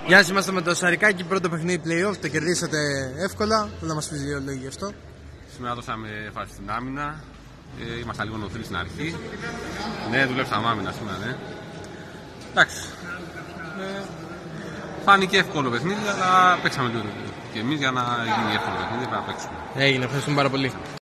Γεια σας, είμαστε με το Σαρικάκι, πρώτο παιχνίδι play-off, το κερδίσατε εύκολα. Θέλω να μας πεις δύο λόγια γι' αυτό. Σήμερα δώσαμε φάση στην άμυνα, ήμασταν λίγο νοθροί στην αρχή. Ναι, δουλέψαμε άμυνα σήμερα, ναι. Εντάξει, φάνηκε εύκολο παιχνίδι, αλλά παίξαμε λίγο και εμείς για να γίνει εύκολο παιχνίδι, να παίξουμε. Έγινε, ευχαριστούμε πάρα πολύ.